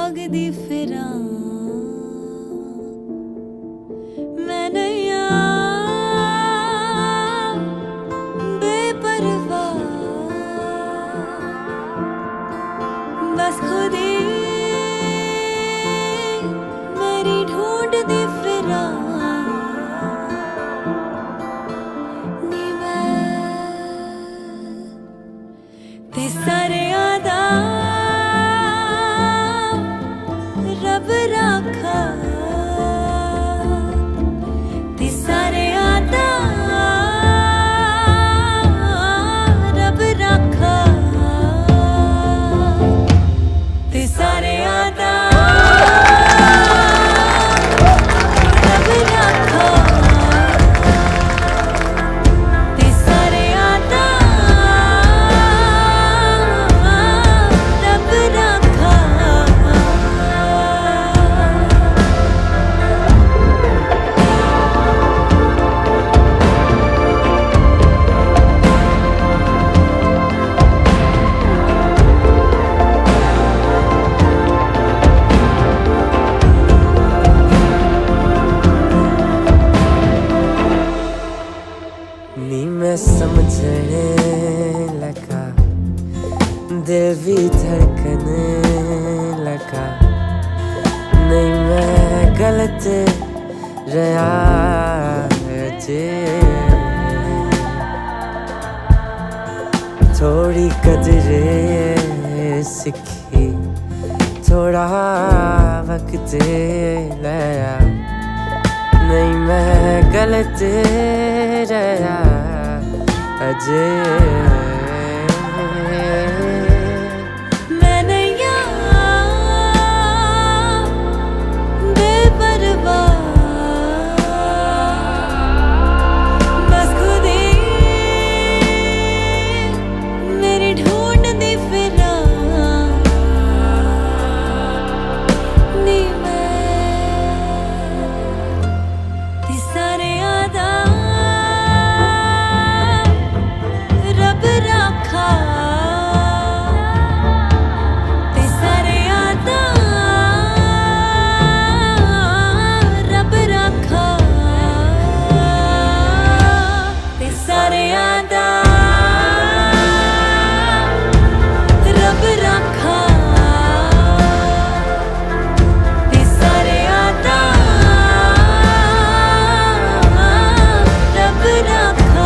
भागदी फिरा मैं नैया बेपरवाह बस खुद ही मेरी ढूंढदी फिरा नी मैं ते सारे आदा रब राखा ते सारे आदा रब राखा ते सारे आदा रब राखा ते सारे आदा रब राखा नी मैं समझने लगा दिल भी धड़कने लगा नहीं मैं गलत रहा जे थोड़ी कदरे सीखी थोड़ा वक्त लया नहीं मैं गलत रहा अजय मैं नैया बेपरवाह बस खुद ही मेरी ढूंढदी फिरा नी मैं ते सारे आदा रब राखा ते सारे आदा रब राखा ते सारे आदा रब राखा ते सारे आदा रब राखा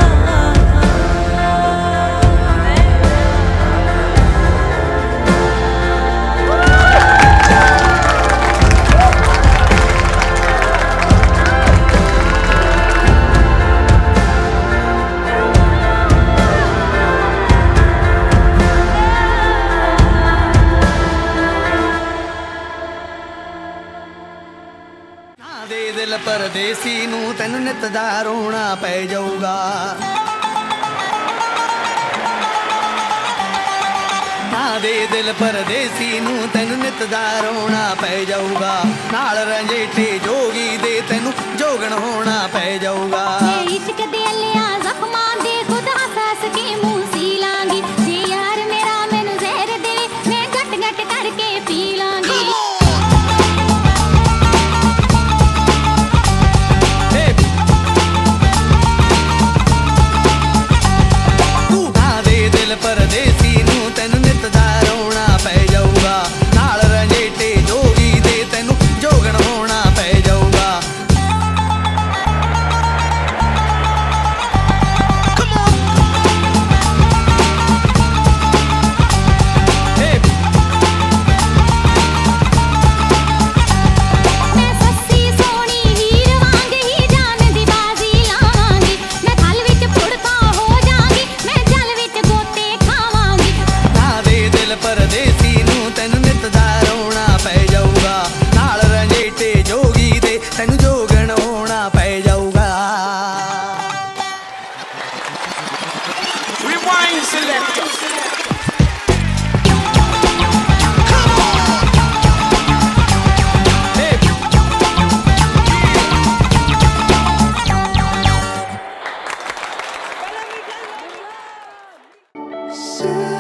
ना दे दिल परदेसी नू तैनू नित दा रोना पै जाऊगा ना दे दिल परदेसी नू तैनू नित दा रोना पै जाऊगा नाल रंजेठे जोगी दे तैनू जोगण होना पै जाऊगा इश्क दे लिया जख्मां दे खुद हंस के मुंह सी लांगी जे यार मेरा मैनू जहर देवे मैं घट घट करके पी लांगी परदेसी नू तैनू नित दा रोना पै जाऊगा नाल रंजेठे जोगी दे तैनू जोगण होना पै जाऊगा Say